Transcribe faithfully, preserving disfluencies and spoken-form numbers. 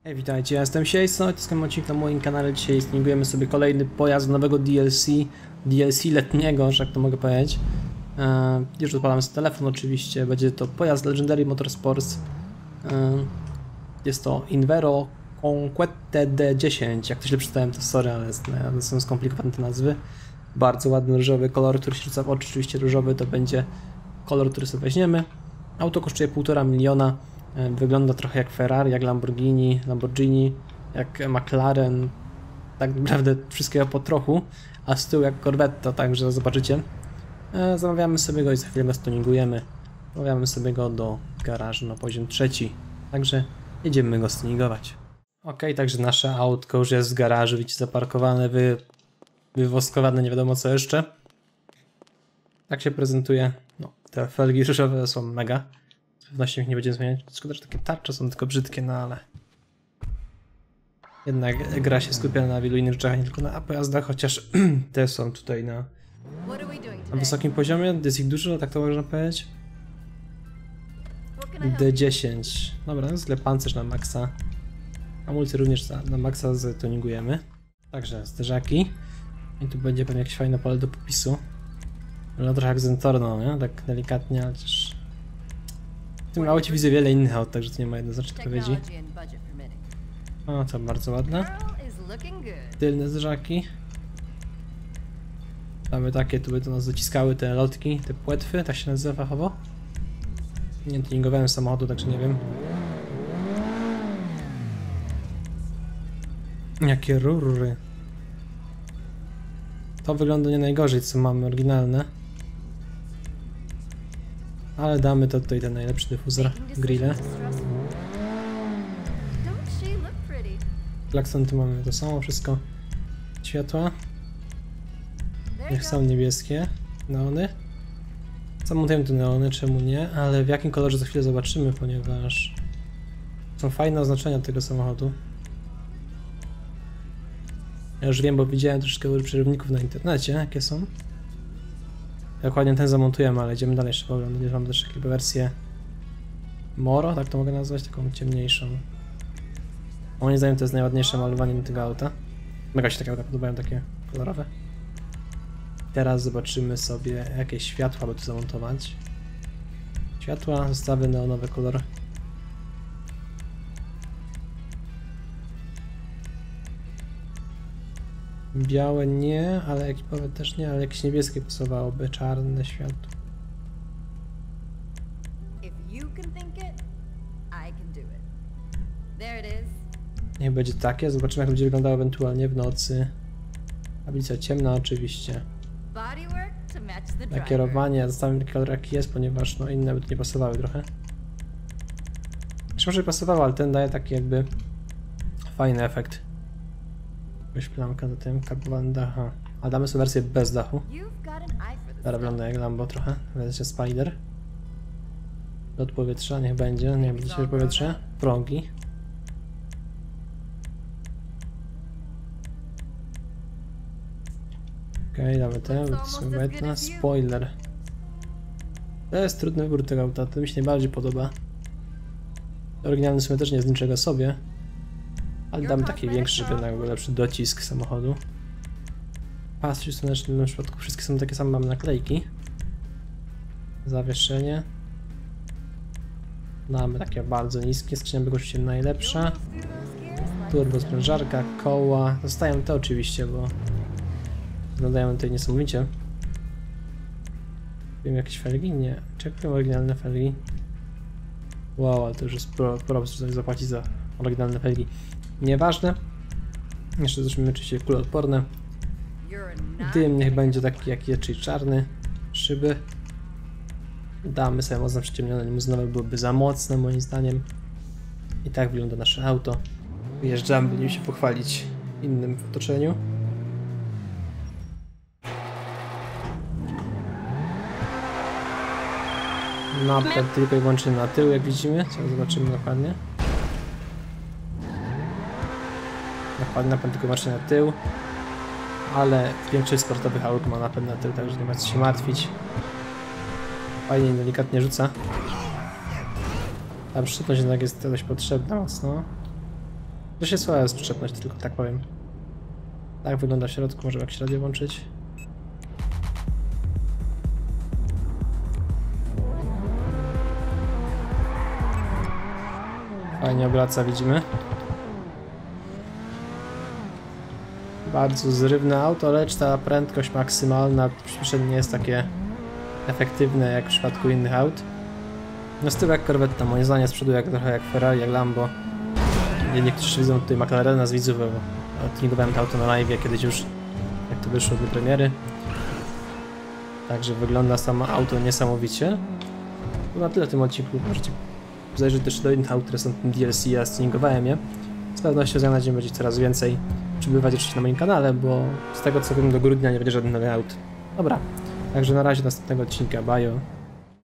Hej, witajcie, ja jestem Siejson, to jest odcinek na moim kanale. Dzisiaj streamujemy sobie kolejny pojazd nowego D L C, D L C letniego, że jak to mogę powiedzieć. Eee, już odpalamy sobie telefon oczywiście, będzie to pojazd Legendary Motorsports. Eee, jest to Invero Conquete D dziesięć, jak to źle przeczytałem, to sorry, ale jest, no, są skomplikowane te nazwy. Bardzo ładny różowy kolor, który się rzuca w oczy, oczywiście różowy to będzie kolor, który sobie weźmiemy. Auto kosztuje półtora miliona. Wygląda trochę jak Ferrari, jak Lamborghini, Lamborghini, jak McLaren, tak naprawdę wszystkiego po trochu, a z tyłu jak Corvette, także zobaczycie. Zamawiamy sobie go i za chwilę go stuningujemy. Zamawiamy sobie go do garażu na poziom trzeci, także jedziemy go stuningować. Ok, także nasze autko już jest w garażu, widzicie, zaparkowane, wy, wywoskowane, nie wiadomo co jeszcze. Tak się prezentuje. No, te felgi różowe są mega. Z pewnością ich nie będziemy zmieniać. Szkoda, że takie tarcze są tylko brzydkie, no ale jednak gra się skupia na wielu innych rzeczach, nie tylko na pojazdach, chociaż te są tutaj na, na wysokim poziomie. Jest ich dużo, tak to można powiedzieć. D dziesięć. Dobra, no zwykle pancerz na maksa. Hamulce również na, na maksa ztuningujemy. Także zderzaki. I tu będzie pewnie jakieś fajne pole do popisu. No trochę jak Zentorno, nie? Tak delikatnie, ale też w tym aucie widzę wiele innych aut, także to nie ma jednoznacznej odpowiedzi. O, to bardzo ładne. Tylne zderzaki. Mamy takie, tu by do nas dociskały te lotki, te płetwy, tak się nazywa fachowo. Nie tuningowałem samochodu, także nie wiem. Jakie rury. To wygląda nie najgorzej, co mamy oryginalne. Ale damy to tutaj ten najlepszy dyfuzor, grille. Klakson tu mamy to samo, wszystko. Światła. Niech są niebieskie. Neony. Zamontujemy tu neony, czemu nie? Ale w jakim kolorze za chwilę zobaczymy, ponieważ są fajne oznaczenia tego samochodu. Ja już wiem, bo widziałem troszeczkę przerywników na internecie, jakie są. Dokładnie ten zamontujemy, ale idziemy dalej jeszcze oglądać. Mam też jakąś wersję Moro, tak to mogę nazwać, taką ciemniejszą. Moim zdaniem to jest najładniejsze malowanie tego auta. Mega się takie auta podobają, takie kolorowe. Teraz zobaczymy sobie jakieś światła, by tu zamontować. Światła, zestawy neonowe, kolor. Białe nie, ale ekipowe też nie, ale jakieś niebieskie pasowałoby, czarne światło. Niech będzie takie, zobaczymy jak będzie wyglądało ewentualnie w nocy. Tablica ciemna oczywiście. Na kierowanie zostawiam taki kolor jaki jest, ponieważ no inne by tu nie pasowały trochę. Jeszcze może by pasowało, ale ten daje taki jakby fajny efekt. Jakaś plamka za tym, karbowany dach. A damy sobie wersję bez dachu. Teraz wygląda jak Lambo trochę. Wersja Spider. Lot powietrza, niech będzie. Nie będzie się powietrze. Progi. Okej, okay, damy te. Spoiler. To jest trudny wybór tego auta. To mi się najbardziej podoba. Oryginalny w sumie też nie jest niczego sobie. Ale damy taki większy, żeby jakby lepszy docisk samochodu. Pasy słoneczne w tym przypadku wszystkie są takie same, mamy naklejki. Zawieszenie. Mamy takie bardzo niskie, skrzynia biegów oczywiście najlepsza. Turbo sprężarka, koła. Zostają te oczywiście, bo wyglądają tutaj niesamowicie. Wiem jakieś felgi? Nie. Czekam oryginalne felgi. Wow, ale to już jest pro, pro żeby zapłacić za oryginalne felgi. Nieważne. Jeszcze zobaczymy oczywiście kuloodporne. Dym niech będzie taki jaki jest, czyli czarny. Szyby. Damy sobie mocno przyciemnione, limuzynowe byłyby za mocne moim zdaniem. I tak wygląda nasze auto. Wyjeżdżamy, będziemy się pochwalić innym w otoczeniu. Napęd tylko i wyłącznie na tył, jak widzimy. Co zobaczymy dokładnie. Dokładnie napęd tylko wyłącznie na tył. Ale większość sportowych aut ma napęd na tył, także nie ma co się martwić. Fajnie i delikatnie rzuca. Ta przyszłość jednak jest dość potrzebna mocno. To się słaba jest przyczepność, tylko tak powiem. Tak wygląda w środku, może jakieś radio włączyć. Fajnie obraca, widzimy. Bardzo zrywne auto, lecz ta prędkość maksymalna przyspieszenie nie jest takie efektywne jak w przypadku innych aut. No z tyłu jak Corvette, moim zdaniem z przodu jak, trochę jak Ferrari, jak Lambo. Nie, niektórzy widzą tutaj McLarena z widzów, bo tuningowałem to auto na live kiedyś już, jak to wyszło do premiery. Także wygląda samo auto niesamowicie. To na tyle w tym odcinku, możecie zajrzeć też do innych aut, które są w tym D L C, ja stuningowałem je. Z pewnością za na dzień będzie coraz więcej przybywać oczywiście na moim kanale, bo z tego co wiem do grudnia nie będzie żadnych nowych aut. Dobra, także na razie do następnego odcinka, bye.